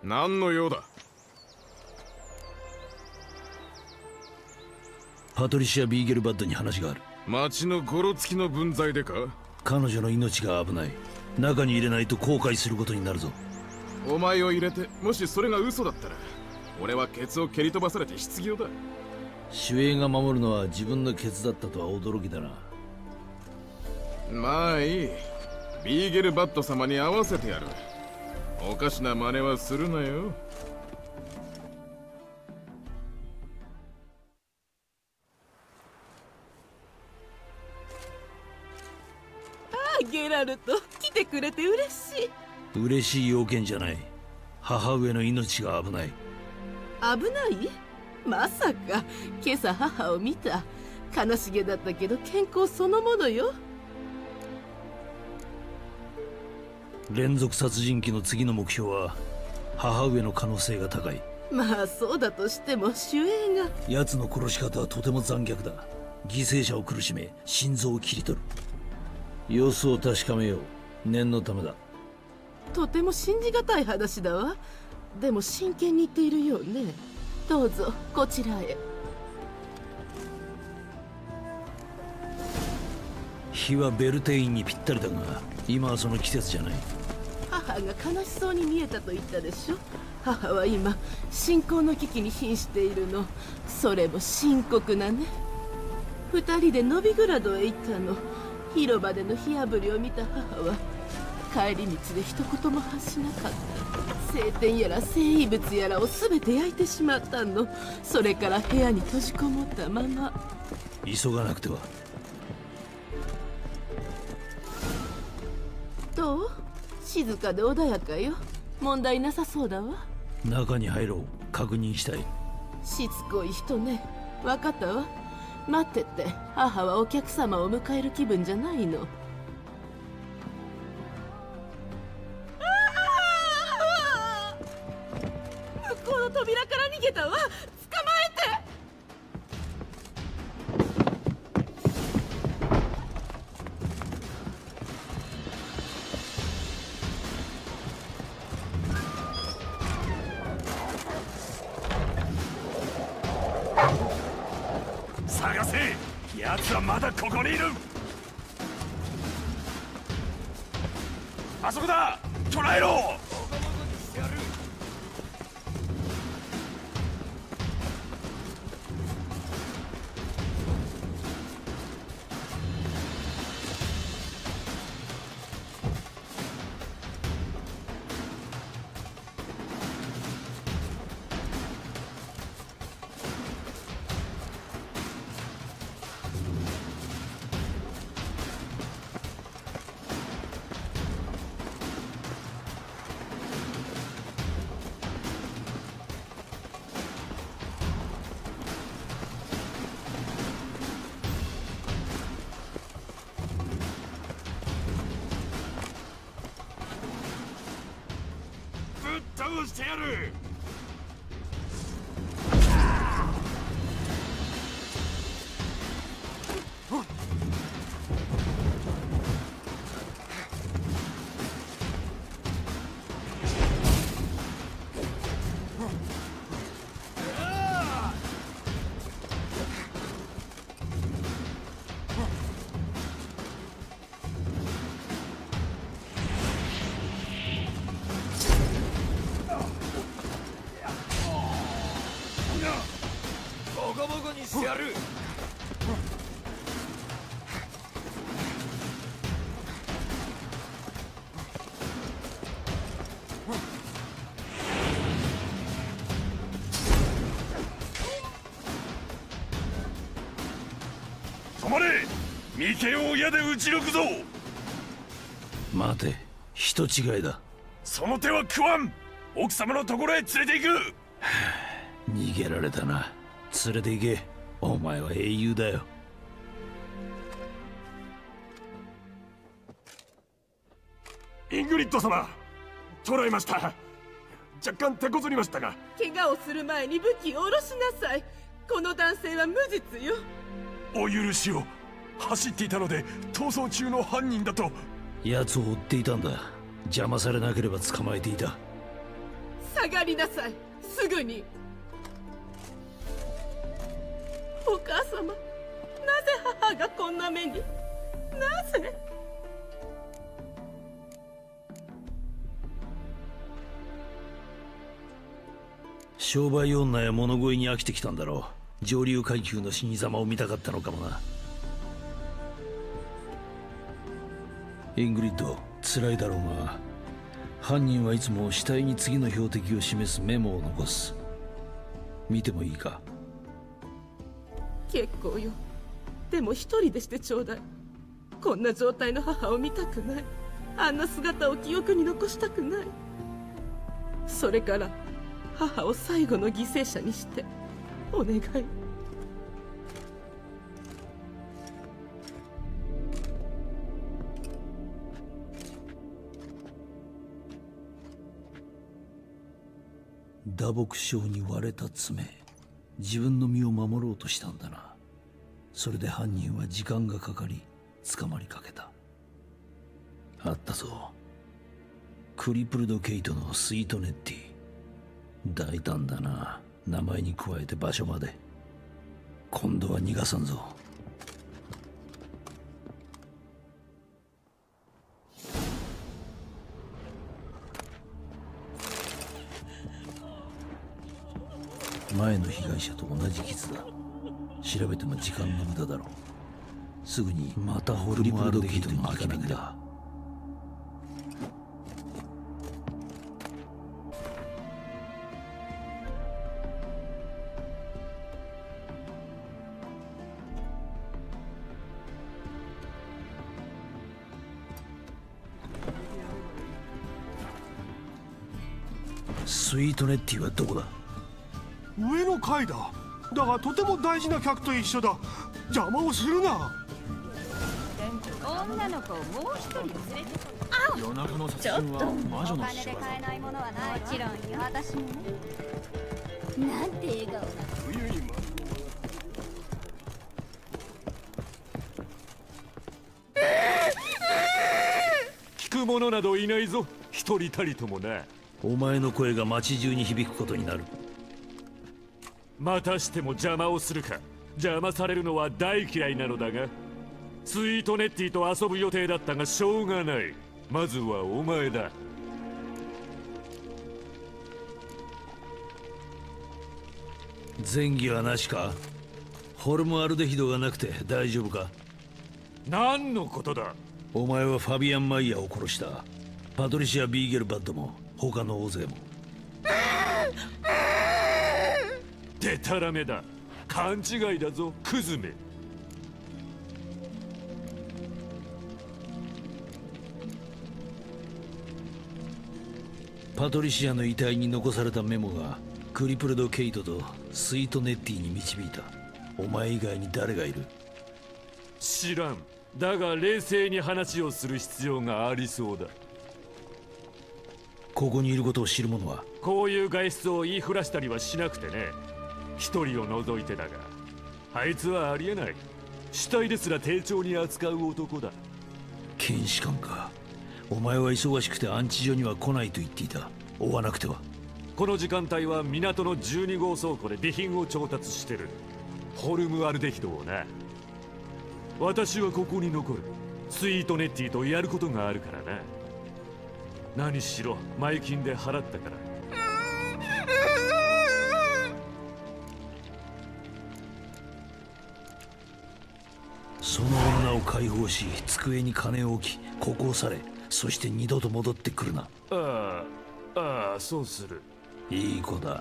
何の用だ。 パトリシア・ビーゲルバッドに話がある。 町のゴロつきの分際でか。 彼女の命が危ない。中に入れないと後悔することになるぞ。 お前を入れて、もしそれが嘘だったら俺はケツを蹴り飛ばされて失業だ。 守衛が守るのは自分のケツだったとは驚きだな。 まあいい。ビーゲルバッド様に会わせてやる。おかしな真似はするなよ。 ゲラルト、来てくれて嬉しい。 嬉しい要件じゃない。母上の命が危ない。 危ない？まさか。今朝母を見た。悲しげだったけど健康そのものよ。 連続殺人鬼の次の目標は母上の可能性が高い。 まあそうだとしても守衛が。 奴の殺し方はとても残虐だ。犠牲者を苦しめ心臓を切り取る。様子を確かめよう。念のためだ。 とても信じがたい話だわ。でも真剣に言っているようね。どうぞこちらへ。 日はベルテインにぴったりだが今はその季節じゃない。 母が悲しそうに見えたと言ったでしょ。母は今信仰の危機に瀕しているの。それも深刻なね。二人でノビグラドへ行ったの。広場での火あぶりを見た母は帰り道で一言も発しなかった。聖典やら聖遺物やらを全て焼いてしまったの。それから部屋に閉じこもったまま。 急がなくては。 どう？静かで穏やかよ。問題なさそうだわ。 中に入ろう。確認したい。 しつこい人ね。分かったわ。待ってて。母はお客様を迎える気分じゃないの。向こうの扉から逃げたわ。捕まえて。 探せ。奴はまだここにいる。あそこだ。捕らえろ。倒してやる。ボコボコにしてやる。止まれ。眉間を矢で撃ち抜くぞ。 待て、人違いだ。 その手は食わん。奥様のところへ連れて行く。 逃げられたな。連れて行け。お前は英雄だよ。 イングリッド様、捕らえました。若干手こずりましたが。 怪我をする前に武器を下ろしなさい。この男性は無実よ。 お許しを。走っていたので逃走中の犯人だと。 奴を追っていたんだ。邪魔されなければ捕まえていた。 下がりなさい、すぐに。お母様、なぜ母がこんな目に。なぜ。 商売女や物乞いに飽きてきたんだろう。上流階級の死に様を見たかったのかもな。イングリッド、辛いだろうが、犯人はいつも死体に次の標的を示すメモを残す。見てもいいか？ 結構よ。でも一人でしてちょうだい。こんな状態の母を見たくない。あんな姿を記憶に残したくない。それから母を最後の犠牲者にしてお願い。 打撲傷に割れた爪、自分の身を守ろうとしたんだな。それで犯人は時間がかかり捕まりかけた。あったぞ、クリプルド・ケイトのスイートネッティ。大胆だな、名前に加えて場所まで。今度は逃がさんぞ。前の被害者と同じ傷だ。調べても時間の無駄だろう。すぐにまたホルムアルデヒドに行かなきゃ。スイートネッティはどこだ？ 上の階だ。だがとても大事な客と一緒だ。邪魔をするな。 女の子をもう一人連れて夜中の殺人は魔女の仕業。 で買えないものはない。もちろんよ、私もね。なんて笑顔だ。 冬に聞く者などいないぞ、一人たりともな。 お前の声が街中に響くことになる。 またしても邪魔をするか。邪魔されるのは大嫌いなのだが、スイートネッティと遊ぶ予定だったがしょうがない。まずはお前だ。 前儀はなしか？ホルムアルデヒドがなくて大丈夫か？ 何のことだ？ お前はファビアン・マイヤーを殺した。パトリシア・ビーゲルバッドも他の大勢も。 でたらめだ。勘違いだぞ、クズめ。 パトリシアの遺体に残されたメモがクリプルド・ケイトとスイートネッティに導いた。お前以外に誰がいる？ 知らん。だが冷静に話をする必要がありそうだ。 ここにいることを知る者は？ こういう外出を言いふらしたりはしなくてね。一人を除いてだが、あいつはありえない。死体ですら丁重に扱う男だ。 検視官か。お前は忙しくて安置所には来ないと言っていた。追わなくては。 この時間帯は港の12号倉庫で備品を調達してる。ホルムアルデヒドをな。私はここに残る。スイートネッティとやることがあるからな。何しろ前金で払ったから。 その女を解放し、机に金を置き、ここを去れ。そして二度と戻ってくるな。 ああ、そうする。 いい子だ。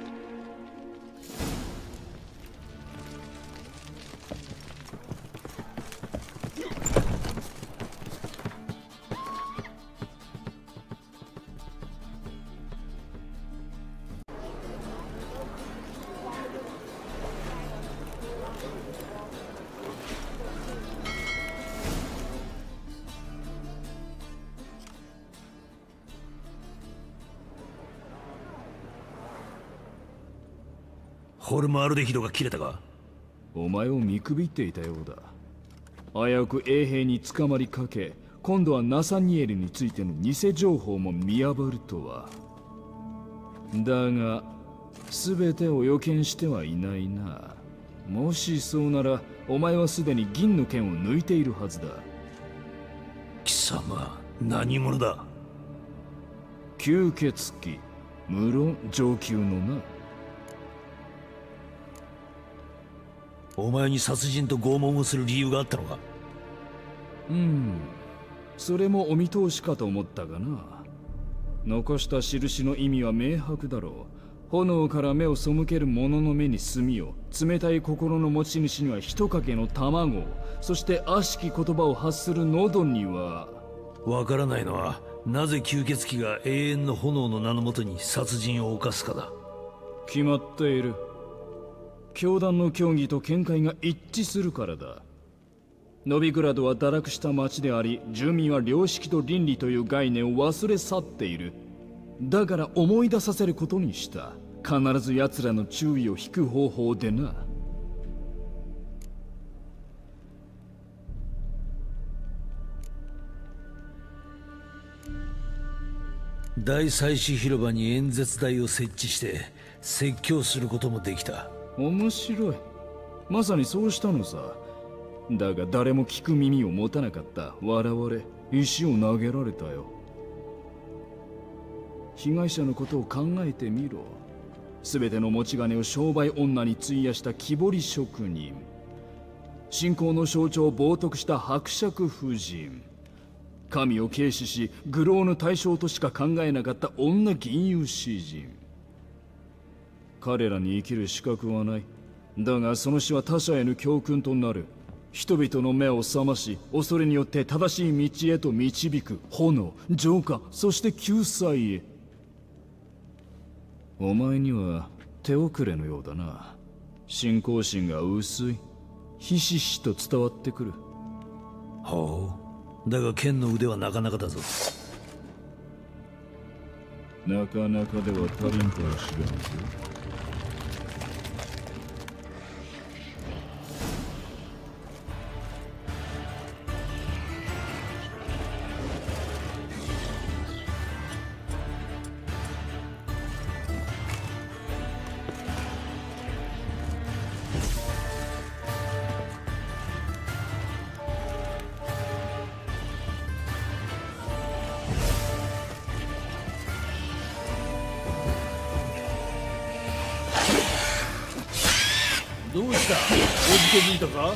ホルムアルデヒドが切れたか？ お前を見くびっていたようだ。危うく衛兵に捕まりかけ、今度はナサニエルについての偽情報も見破るとは。 だが全てを予見してはいないな。もしそうならお前はすでに銀の剣を抜いているはずだ。 貴様何者だ？ 吸血鬼、無論上級のな。 お前に殺人と拷問をする理由があったのか？ それもお見通しかと思ったがな。残した印の意味は明白だろう。炎から目を背ける者の目に炭を、冷たい心の持ち主には一かけの卵を、そして悪しき言葉を発する喉には。 わからないのはなぜ吸血鬼が永遠の炎の名のもとに殺人を犯すかだ。 決まっている。教団の教義と見解が一致するからだ。ノビグラドは堕落した町であり、住民は良識と倫理という概念を忘れ去っている。だから思い出させることにした。必ず奴らの注意を引く方法でな。 大祭司広場に演説台を設置して説教することもできた。 面白い。まさにそうしたのさ。だが誰も聞く耳を持たなかった。笑われ、石を投げられたよ。被害者のことを考えてみろ。全ての持ち金を商売女に費やした木彫り職人、信仰の象徴を冒涜した伯爵夫人、神を軽視し愚弄の対象としか考えなかった女吟遊詩人。彼らに生きる資格はない。だがその死は他者への教訓となる。人々の目を覚まし、恐れによって正しい道へと導く炎、浄化、そして救済へ。お前には手遅れのようだな。信仰心が薄い。ひしひしと伝わってくる。 ほう。だが剣の腕はなかなかだぞ。 なかなかでは足りんとは知らんぞ。 どうした？おじけづいたか？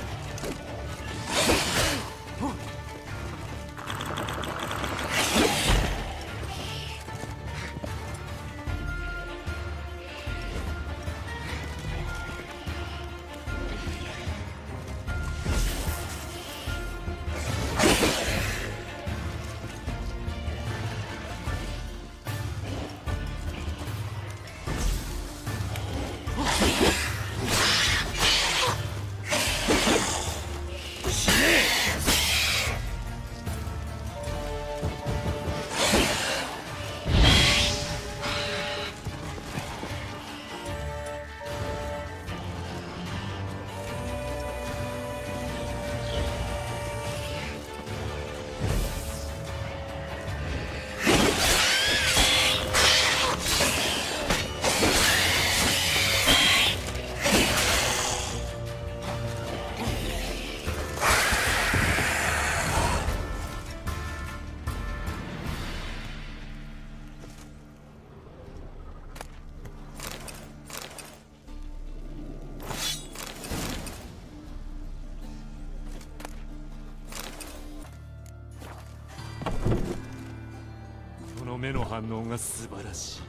目の反応が素晴らしい。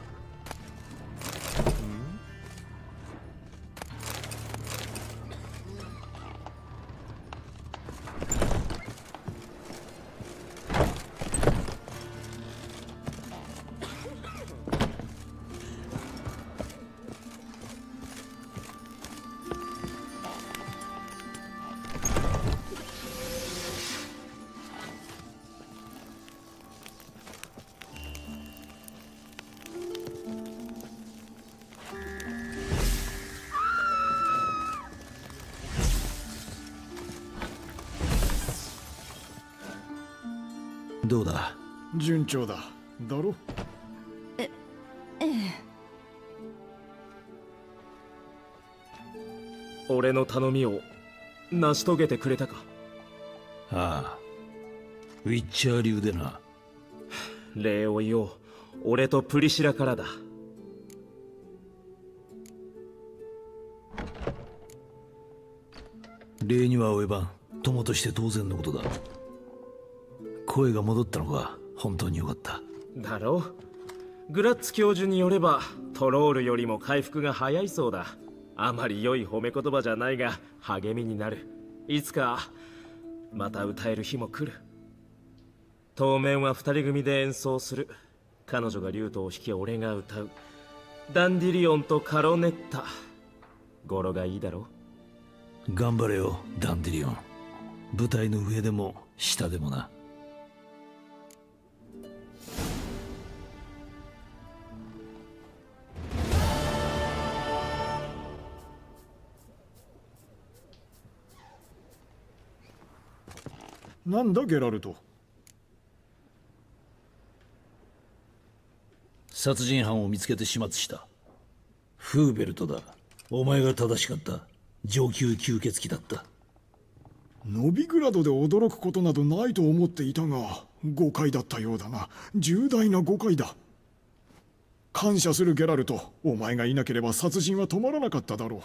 どうだ？ 順調だ。だろ？ ええ。 俺の頼みを成し遂げてくれたか？ ああ、ウィッチャー流でな。 礼を言おう。俺とプリシラからだ。 礼には及ばん。友として当然のことだ。声が戻ったのが本当によかった。 だろう。グラッツ教授によればトロールよりも回復が早いそうだ。あまり良い褒め言葉じゃないが励みになる。いつかまた歌える日も来る。当面は二人組で演奏する。彼女がリュートを弾き俺が歌う。ダンディリオンとカロネッタ。語呂がいいだろう。頑張れよダンディリオン。舞台の上でも下でもな。 なんだゲラルト。 殺人犯を見つけて始末した。フーベルトだ。お前が正しかった。上級吸血鬼だった。 ノビグラドで驚くことなどないと思っていたが、誤解だったようだな。重大な誤解だ。感謝するゲラルト。お前がいなければ殺人は止まらなかっただろう。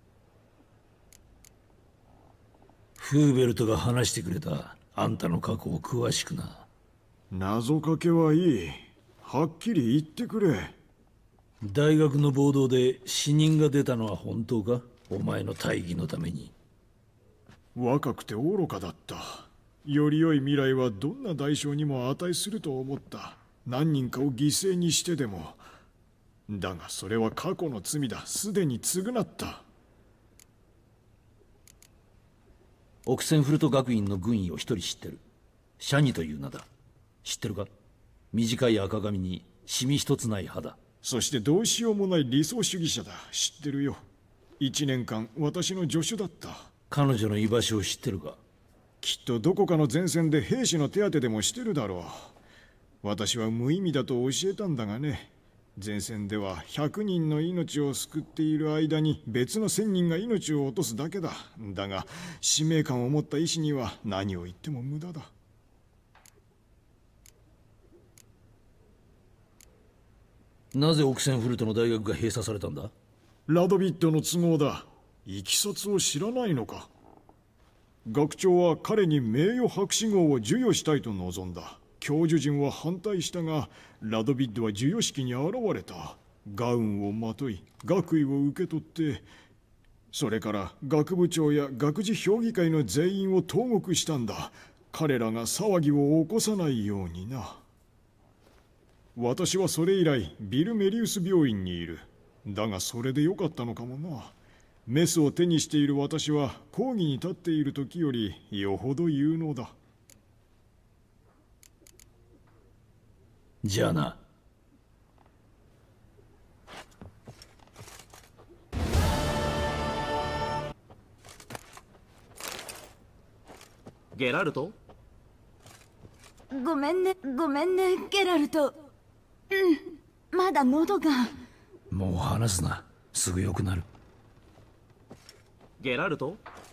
フーベルトが話してくれた。あんたの過去を詳しくな。 謎かけはいい。はっきり言ってくれ。 大学の暴動で死人が出たのは本当か？お前の大義のために。 若くて愚かだった。より良い未来はどんな代償にも値すると思った。何人かを犠牲にしてでも。だがそれは過去の罪だ。すでに償った。 オクセンフルト学院の軍医を一人知ってる。シャニという名だ。知ってるか？短い赤髪にシミ一つない肌。 そしてどうしようもない理想主義者だ。知ってるよ。1年間私の助手だった。 彼女の居場所を知ってるか？ きっとどこかの前線で兵士の手当てでもしてるだろう。私は無意味だと教えたんだがね。前線では100人の命を救っている間に別の1000人が命を落とすだけだ。だが使命感を持った医師には何を言っても無駄だ。 なぜオクセンフルトの大学が閉鎖されたんだ？ ラドビットの都合だ。いきさつを知らないのか？学長は彼に名誉博士号を授与したいと望んだ。教授陣は反対したが、ラドビッドは授与式に現れた。ガウンをまとい、学位を受け取って、それから学部長や学士評議会の全員を投獄したんだ。彼らが騒ぎを起こさないようにな。私はそれ以来、ビル・メリウス病院にいる。だがそれでよかったのかもな。メスを手にしている私は講義に立っている時よりよほど有能だ。 じゃあな。 ゲラルト？ ごめんねゲラルト。まだ喉が。 もう話すな。すぐ良くなる。 ゲラルト？